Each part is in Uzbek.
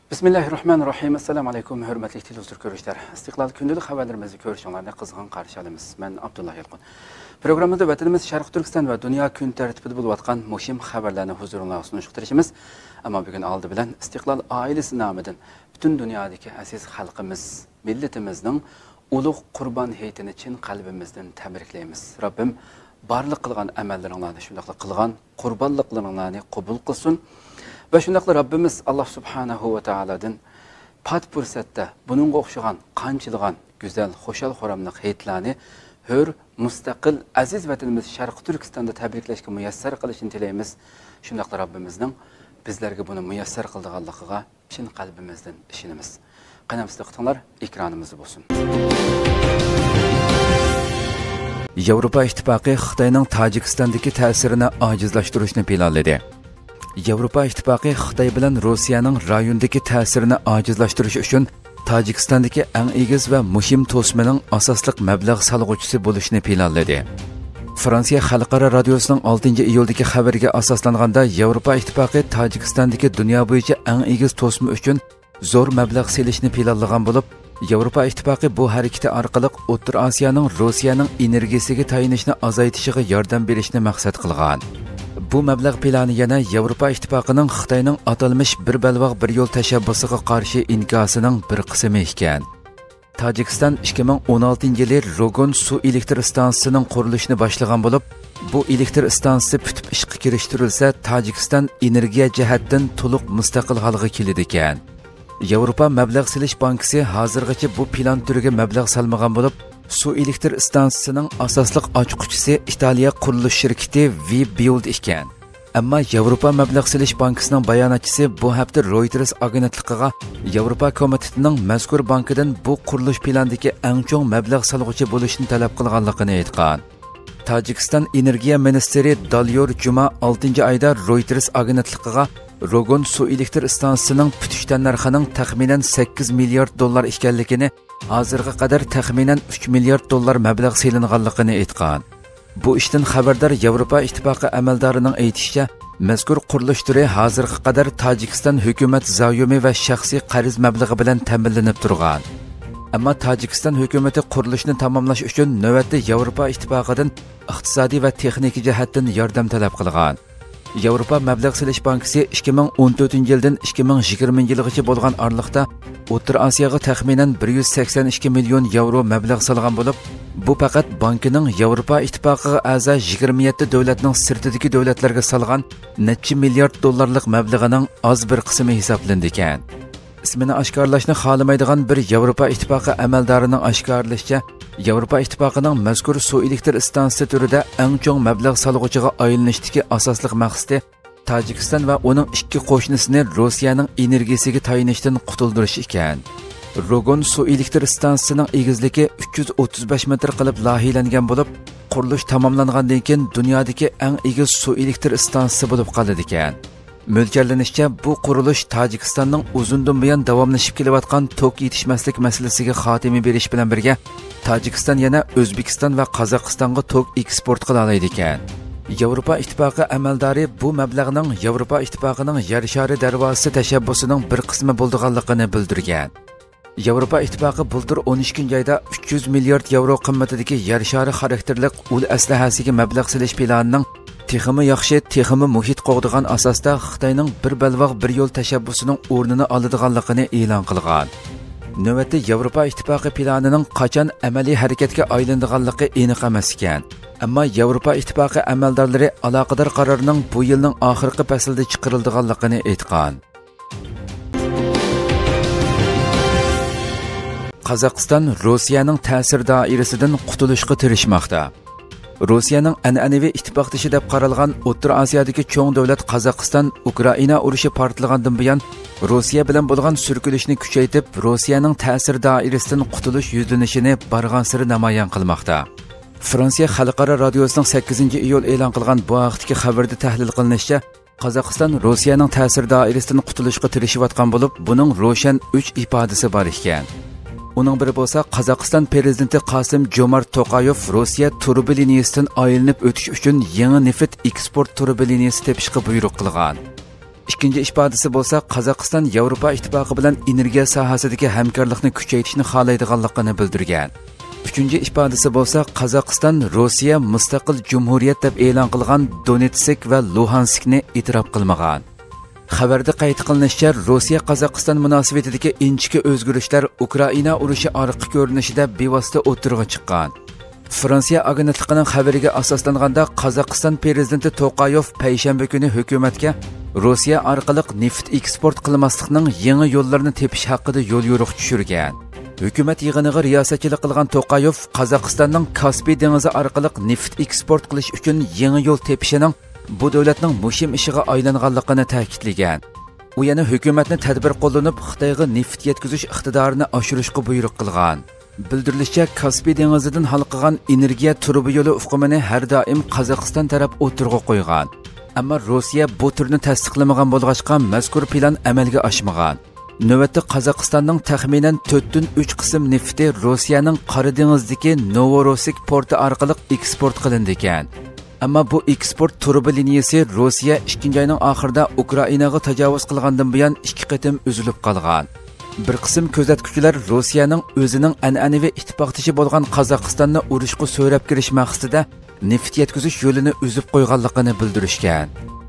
Bismillahirrahmanirrahim. Assalamu alaykum, hörmətli televizor görüşlər. İstiqlal gündəlik xəbərlərimizi görüşənlərdə qızğın qarşı alırıq. Mən Abdullah Yalqın. Proqramda vətənimiz Şərq Türkistan və dünya gün tərtibində bo'lib atqan muhim xəbərlərni huzurunuza sunuşdurışımız. Amma bugün aldı bilan İstiqlal ailesi nomidan bütün dünyadakı aziz xalqimiz, millatimizning ulug' Qurban hayitini chin qalbimizdan tabriklaymiz. Rabbim barliq qilgan amallaringlarni shundaqla qilgan qurbonliqlaringlarni qabul qilsin. Ve şundaqla Rabbimiz Allah Subhanahu ve Taala'dan pat fursatda bununga o'xshagan qanchilgan güzel, xo'shal xo'ramliq hayitlarni hör, mustaqil, aziz vatanimiz Sharq Turkistonda tabriklashga muyassar qilishini tilaymiz. Shundaqla Rabbimizning bizlarga buni muyassar qilganligiga chin qalbimizdan ishonamiz. Qanamsizlar qitinglar, ekranimiz bo'lsin. Yevropa İttifaqı Xitoyning Tojikistondagi ta'sirini ojizlashtirishni planladi. Yevropa İttifaqı Xitoy bilan Rossiyaning rayondagi ta'sirini ojizlashtirish uchun Tojikistondagi eng egiz va muhim to'smaning asosliq mablag' solg'uvchisi bo'lishni planladi. Fransiya Xalqaro radiosining 6-iyuldagi xabariga asoslanganda Yevropa İttifaqı Tojikistondagi dunyo bo'yicha eng egiz to'sma uchun zo'r mablag' selishni planlagan bo'lib, Yevropa İttifaqı bu harakati orqali O'rta Osiyoning Rossiyaning energiyasiga tayinishni azaytishiga yordam berishni maqsad qilgan. Bu mablag' plani yana Yevropa İttifaqıning Xitoyning atalmış bir balvoq bir yo'l tashabbusiga qarshi inkosining bir qismi ekan. Tojikiston 2016-yili Rogon su elektr stansiyasining qurilishini boshlagan bo'lib, bu elektr stansiyasi putib ishga kirishtirilsa, Tojikiston energiya jihatdan to'liq mustaqil holga keladi ekan. Yevropa mablag' silish bankasi hozirgacha bu plan turiga mablag' solmagan bo'lib, su elektr stansiyasining asosliq ochquchisi Italiya qurilish shirkati V-Build ekan. Ammo Yevropa mablag' silish bankasining bayonotchisi bu hafta Reuters agentligiga Yevropa komitetining mazkur bankidan bu qurilish planidagi eng chong mablag' solg'uchi bo'lishini talab qilganligini aytgan. Tojikiston energiya ministri Dalyor Juma 6-oyda Reuters agentligiga Rogon su elektr stansiyasining putish narxining taxminan 8 milliard dollar ekanligini, hozirga qadar taxminan 3 milliard dollar mablag' selinganligini aytgan. Bu ishdan xabardor Yevropa İttifaqı amaldorining aytishicha, mazkur qurilish turi hozirga qadar Tojikiston hukumat zayomi va shaxsiy qarz mablag'i bilan ta'minlanib turgan. Ammo Tojikiston hukumati qurilishni tamomlash uchun navbatda Yevropa İttifoqidan iqtisodiy va texnik jihatdan yordam talab qilgan. Yevropa mablag' silish bankasi 2014-yildan 2020-yilgacha bo'lgan oraliqda O'rta Osiyoga taxminan 182 million yevro mablag' solgan bo'lib, bu faqat bankining Yevropa İttifoqiga a'zo 27 davlatning sirtidagi davlatlarga solgan necha milliard dollarlik mablag'ining oz bir qismi hisoblandi ekan. İsmini oshkorlashni xohlamaydigan bir Yevropa İttifoqi amaldorining oshkorlashicha, Yevropa İttifoqining mazkur su elektr stansiyasi turida eng chong mablag' solg'uchiga aylanishdagi asosliq maqsadi Tojikiston va uning ikki qo'shnisini Rossiyaning energiyasiga tayinishdan qutuldirish ekan. Rogon su elektr stansiyasining egizligi 335 metr qilib loyihalangan bo'lib, qurilish tamomlangandan keyin dunyodagi eng egiz su elektr stansiyasi bo'lib qoladi ekan. Mo'ljallanishcha, bu qurilish Tojikistonning uzundan buyon davomlashib kelayotgan tok yetishmaslik masalasiga xotima berish bilan birga Tojikiston yana O'zbekiston va Qozog'istonga tok eksport qila oladi ekan. Yevropa İttifaqı amaldori bu mablag'ning Yevropa İttifoqining yer shari darvozasi tashabbusining bir qismi bo'lganligini bildirgan. Yevropa İttifoqi bultur 12-oyda 300 milliard yevro qimmatidagi yer shari xarakterlik ul aslahasiga mablag' silish planining texmi yaxshi, texmi muhit qo'g'digan asosda Xitoyning bir balvoq bir yo'l tashabbusining o'rnini oladiganligini e'lon qilgan. Navbatda Yevropa İttifoqi planining qachon amaliy harakatga aylanadiganligi aniq emas ekan. Ammo Yevropa İttifoqi amaldorlari aloqador qarorning bu yilning oxirgi faslida chiqariladiganligini aytgan. Qozog'iston Rossiyaning ta'sir doirasidan qutulishga tirishmoqda. Rossiyaning an'anaviy ittifoqdoshi deb qaralgan O'rta Osiyodagi cho'ng davlat Qozog'iston Ukraina urushi portlagandan buyon Rossiya bilan bo'lgan surkilishni kuchaytirib, Rossiyaning ta'sir doirasidan qutulish yuzlanishini bargan sari namoyon qilmoqda. Fransiya Xalqaro radiosining 8-iyul e'lon qilgan bu vaqtdagi xabarda tahlil qilinishicha, Qozog'iston Rossiyaning ta'sir doirasidan qutulishga tirishayotgan bo'lib, buning ro'shan 3 ifodasi bor ekan. Uning biri bo'lsa, Qozog'iston prezidenti Qosim-Jomart To'qayev Rossiya turbi liniyasidan aylanib o'tish uchun yangi neft eksport turbi liniyasi tepishga buyruq qilgan. İkinci ifadesi bo'lsa, Qozog'iston Yevropa ittifoqi bilan energiya sohasidagi hamkorlikni kuchaytirishni xohlaydiganligini bildirgan. Üçüncü ifadesi bo'lsa, Qozog'iston Rossiya mustaqil jumhuriyat deb e'lon qilgan Donetsk va Luhanskni e'tirof qilmagan. Xabarda qayd qilinishicha, Rossiya Qozog'iston munosabatidagi inchki o'zgarishlar Ukraina urushi orqi ko'rinishida bevosita o'tirg'i chiqqan. Fransiya agentligining xabariga asoslanganda, Qozog'iston prezidenti To'qayev payshanba kuni hukumatga Rossiya orqali neft eksport qilmaslikning yangi yo'llarini tepish haqida yo'l yo'riq tushirgan. Hukumat yig'iniga riyosatchilik qilgan To'qayev Qozog'istonning Kaspiy dengizi orqali neft eksport qilish uchun yangi yo'l tepishining bu davlatning muhim ishiga aylanganligini ta'kidlagan. U yana hukumatni tadbir qo'llanib Xitoyga neft yetkazish iqtidorini oshirishga buyruq qilgan. Bildirilishicha, Kaspiy dengizidan halqagan energiya turbi yo'li uqumini har doim Qozog'iston taraf o'tirg'i qo'ygan. Ammo Rossiya bu turni tasdiqlamagan bo'lg'achqa mazkur plan amalga oshmagan. Növbətdə Qozog'istonning taxminan 4-3 qism nefti Rossiyaning Qora dengizdagi Novorossiysk porti orqali eksport qilindi ekan. Ammo bu eksport turbi liniyasi Rossiya 2-oyning oxirida Ukrainaga tajovuz qilgandan buyon 2 qatim uzilib qolgan. Bir qism kuzatuvchilar Rossiyaning o'zining an'anaviy ittifoqdoshi bo'lgan Qozog'istonni urushga so'rab kirish maqsadida neft yetkazish yo'lini uzib qo'yganligini bildirishgan.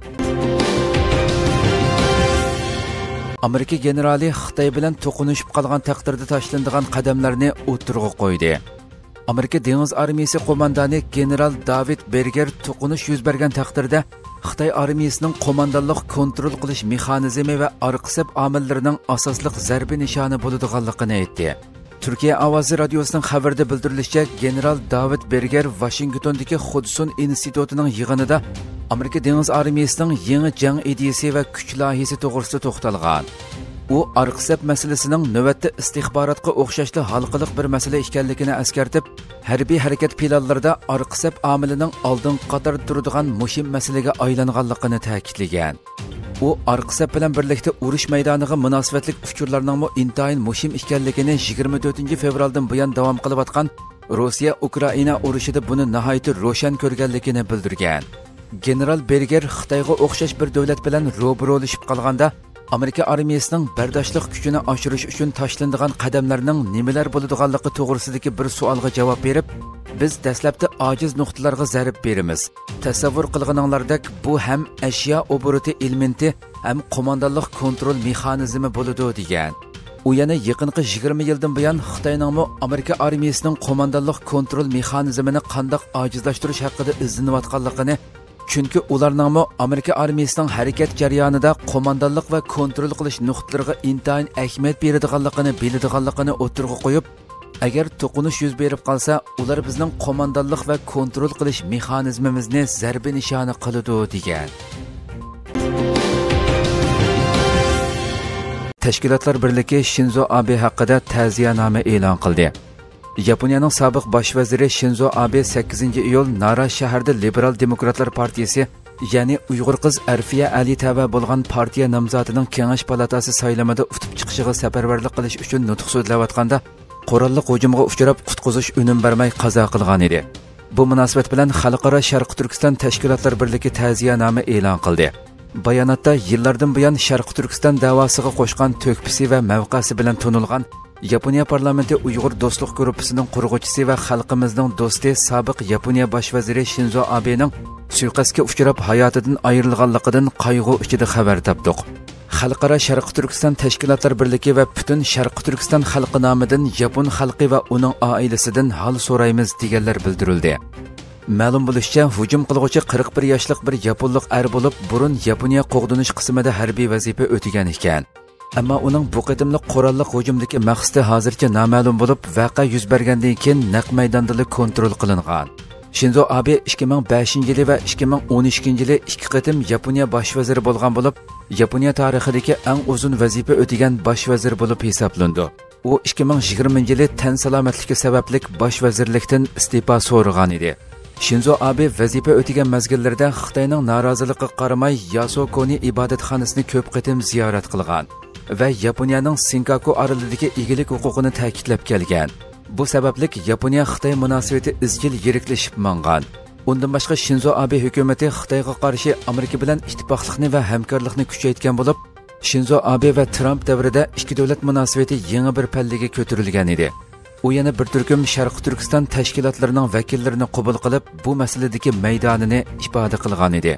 Amerika generali Xitoy bilan to'qinishib qolgan taqdirda tashlanadigan qadamlarni o'tirg'i qo'ydi. Amerika dengiz armiyasi qo'mondoni general David Berger to'qinish yuz bergan taqdirda Xitoy armiyasining qo'mondonlik kontrol qilish mexanizmi va orqisab omillarining asosliq zarbi nishoni bo'ladiganligini aytdi. Turkiya ovozi radiosining xabarida bildirilishicha, general David Berger Washingtondagi Hudson institutining yig'inida Amerika dengiz armiyasining yangi jang ideyasi va kuch loyihasi to'g'risida to'xtalgan. U orqisab masalasining navbatda istixborotga o'xshashli halqiliq bir masala ekanligini eskartib, harbiy harakat planlarida orqisab omilining oldingi qatorda turadigan muhim masalaga aylanganligini ta'kidlagan. U orqisab bilan birlikda urush maydoniga munosabatli uchurlarning intayin muhim ekanligini 24 fevraldan buyon davom qilayotgan Rossiya Ukraina urushida buni nihoyat ro'shan ko'rganligini bildirgan. General Berger Xitoyga o'xshash bir davlat bilan ro'barolashib qolganda Amerika armiyasining bardoshlik kuchini oshirish uchun tashlanadigan qadamlarning nimalar bo'ladiganligi to'g'risidagi bir savolga javob berib, biz dastlabda ojiz nuqtalarga zarb beramiz. Tasavvur qilganinglardek, bu ham ashyo obroti elementi, ham qo'mondonlik kontrol mexanizmi bo'ladi degan. U yana yaqinqi 20 yildan buyon Xitoyning Amerika armiyasining qo'mondonlik kontrol mexanizmini qanday ojizlashtirish haqida izlanayotganligini, chunki ularning Amerika armiyasining harakat jarayonida qo'mondonlik va kontrol qilish nuqtalariga intayin ahamiyat beradiganligini biladiganligini o'tirg'i qo'yib, agar to'qinish yuz berib qolsa, ular bizning qo'mondonlik va kontrol qilish mexanizmimizni zarbi nishoni qiladi degan. Tashkilotlar birligi Shinzo Abe haqida ta'ziyanoma e'lon qildi. Yaponiyaning sobiq bosh vaziri Shinzo Abe 8-iyul Nara shahrida Liberal Demokratlar partiyasi, ya'ni Uyg'ur qiz Arfiya Alitova bo'lgan partiya nomzodining Kengash palatasi saylamida utib chiqishiga safarbarlik qilish uchun nutq so'zlayotganda qurolli hujumga uchrab qutqizish unum bermay qazo qilgan edi. Bu munosabat bilan Xalqaro Sharq Turkiston Tashkilotlar birligi ta'ziyanoma e'lon qildi. Bayonotda yillardan buyon Sharq Turkiston davosiga qo'shgan to'kpisi va mavqasi bilan tonilgan Yaponiya parlamenti Uyg'ur do'stlik guruhining qurg'uvchisi va xalqimizning do'sti sobiq Yaponiya bosh vaziri Shinzo Abening suiqasdga uchrab hayotidan ayrilganligidan qayg'u ichida xabar topdik. Xalqaro Sharq Turkiston Tashkilotlar birligi va butun Sharq Turkiston xalqi nomidan Yapon xalqi va uning oilasidan hal so'raymiz deganlar bildirildi. Ma'lum bo'lishicha, hujum qilguvchi 41 yoshlik bir yaponlik er bo'lib, burun Yaponiya qo'g'dinish qismida harbiy vazifa o'tagan ekan. Ammo uning bu qitimli qurolli hujumdagi maqsadi hozircha noma'lum bo'lib, voqea yuz bergandan keyin naq maydonda kontrol qilingan. Shinzo Abe 2005-yili va 2012-yili 2 qatim Yaponiya bosh vaziri bo'lgan bo'lib, Yaponiya tarixidagi eng uzun vazifa o'tagan bosh vazir bo'lib hisoblandi. U 2020-yili tan salomatligi sababli bosh vazirlikdan iste'fo so'ragan edi. Shinzo Abe vazifa o'tagan mazgillarda Xitoyning noroziligiga qaramay Yasokoni ibodatxonasini ko'p qatim ziyorat qilgan va Yaponiyaning Senkaku orolidagi egilik huquqini ta'kidlab kelgan. Bu sababli Yaponiya Xitoy munosabati izchil yiriklashib mangan. Undan başqa Shinzo Abe hukumati Xitoyga qarshi Amerika bilan ittifoqlikni va hamkorlikni kuchaytirgan bo'lib, Shinzo Abe va Trump davrida ikki davlat munosabati yangi bir pallaga ko'tarilgan edi. U yana bir turkum Sharq Turkiston tashkilotlarining vakillarini qabul qilib, bu masaladagi maydonini ifoda qilgan edi.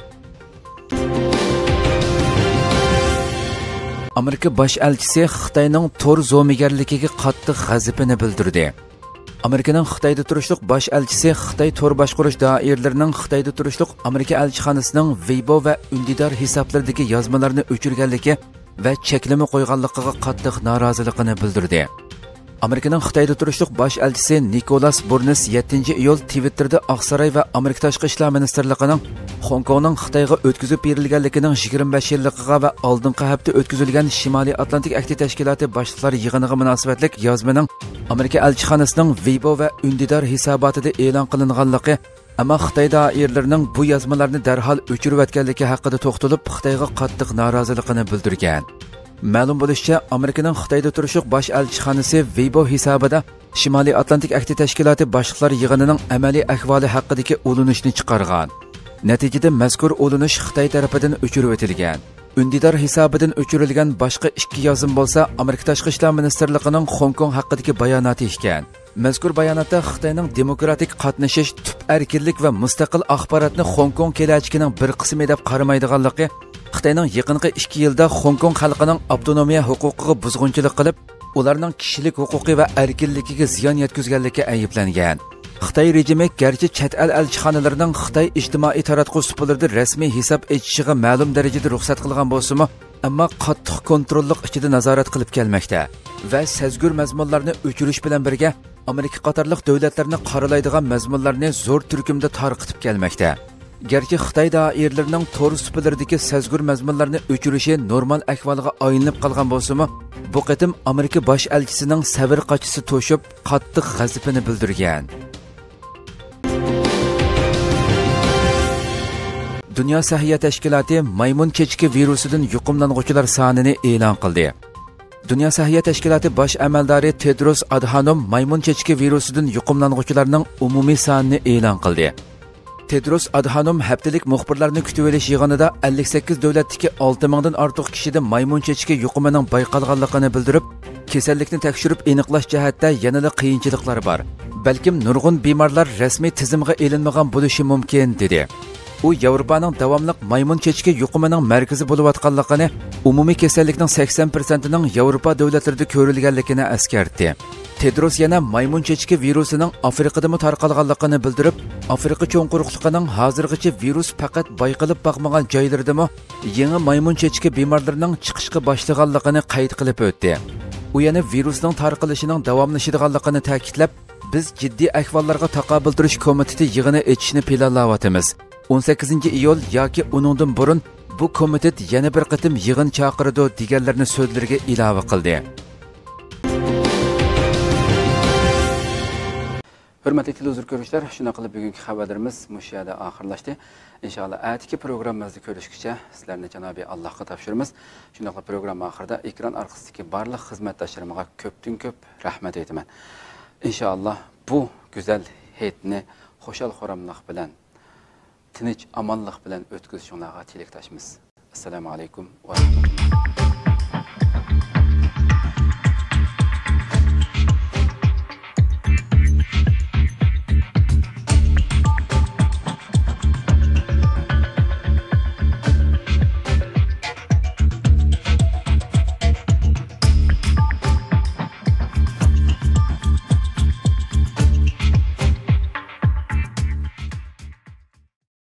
Amerika bosh elchisi Xitoyning tor zo'migarligiga qattiq g'azabini bildirdi. Amerikaning Xitoyda turishliq bosh elchisi Xitoy tor boshqarish doiralarining Xitoyda turishliq Amerika elchixonasining Weibo va Undidor hisoblaridagi yozmalarni o'chirganligi va cheklama qo'yganligiga qattiq noroziligini bildirdi. Amerikaning Xitoyda turishliq bosh elchisi Nikolas Burns 7-iyul Twitterda Oqsaroy va Amerika tashqi ishlar ministrligining Hong Kongning Xitoyga o'tkazib berilganligining 25 yilligiga va oldingi hafta o'tkazilgan Shimoliy Atlantik Akti tashkiloti boshliqlari yig'iniga munosabatlik yozmaning Amerika elchixonasining Weibo va Undidor hisobotida e'lon qilinganligi, ammo Xitoy doiralarining bu yozmalarni darhol o'chirib o'tganligi haqida to'xtalib, Xitoyga qattiq noroziligini bildirgan. Ma'lum bo'lishicha, Amerikaning Xitoyda turishliq bosh elchixonasi Weibo hisobida Shimoliy Atlantik Akti tashkiloti boshliqlari yig'inining amaliy ahvoli haqidagi ulanishni chiqargan. Natijada mazkur ulanish Xitoy tarafidan o'chirib o'tilgan. Undidor hisobidan o'chirilgan boshqa ikki yozim bo'lsa, Amerika tashqi ishlar ministrligining Hong Kong haqidagi bayonoti ekan. Mazkur bayonotda Xitoyning demokratik qatnashish, tub erkinlik va mustaqil axborotni Hong Kong kelajagining bir qismi deb qaramaydiganligi, Xitoyning yaqinqi 2 yilda Hong Kong xalqining avtonomiya huquqiga buzg'unchilik qilib, ularning kishilik huquqi va erkinligiga ziyon yetkazganligi ayblangan. Xitoy rejimi garchi chet el elchixonalarining Xitoy ijtimoiy taratquv suplarida rasmiy hisob echishiga ma'lum darajada ruxsat qilgan bo'lsa-mu, ammo qattiq kontrollik ichida nazorat qilib kelmoqda va sezgur mazmunlarni o'chirish bilan birga Amerika qatorliq davlatlarni qoralaydigan mazmunlarni zo'r turkumda tarqitib kelmoqda. Gerçi Xitoy doiralarining tor supalaridagi sezgur mazmunlarni o'chirishi normal ahvolga aylanib qolgan bo'lsa-mu, bu qatim Amerika bosh elchisining sabr qochisi to'shib, qattiq g'azabini bildirgan. Dünya Səhiyyə Təşkilatı maymun keçki virusidan yuqumlanğuchilar sonini e'lon qildi. Dünya Səhiyyə Təşkilatı baş əməldori Tedros Adhanom maymun keçki virusidan yuqumlanğuchilarning umumiy sonini e'lon qildi. Tedros Adhanom haftalik muxbirlarni kutib olish yig'inida 58 davlatdagi 6000 dan ortiq kishida maymun keçki yuqumining bayqalganligini bildirib, kasallikni tekshirib aniqlash jihatda yanada qiyinchiliklar bor. Balkim nurg'un bemorlar rasmiy tizimga elinmagan bo'lishi mumkin dedi. U Yevropaning davomli maymun keçki yuqumining markazi bo'layotganligini, umumiy kasallikning 80%ning Yevropa davlatlarida ko'rilganligini eskartdi. Tedros yana maymun keçki virusining Afrikada tarqalganligini bildirib, Afrika cho'nquruqligining hozirgacha virus faqat bayqalib boqmagan joylaridami yangi maymun keçki bemorlarining chiqishga boshlaganligini qayd qilib o'tdi. U yana virusning tarqalishining davomlashadiganligini ta'kidlab, biz jiddiy ahvollarga taqobil turish komiteti yig'ini etishni planlayapmiz. 18 iyul yoki uningdan burun bu komitet yana bir qatim yig'in chaqirdi deganlarni so'zlariga ilova qildi. Hürmetli televizyon görüşler, şuna qilib bugungi xabarlarimiz mush yerda oxirlashdi. Inshaalloh atiki programmamizda ko'rishguncha sizlarni Janobi Allohga topshiramiz. Shunday program oxirida ekran orqasidagi barliq xizmatdoshlarimga ko'pdan ko'p rahmat aytaman. Inshaalloh bu go'zal hayotni xo'shal-xo'ramlik bilan, tinch, amonlik bilan o'tkazishinglarga tilakdoshmiz. Assalomu alaykum va rahmatulloh.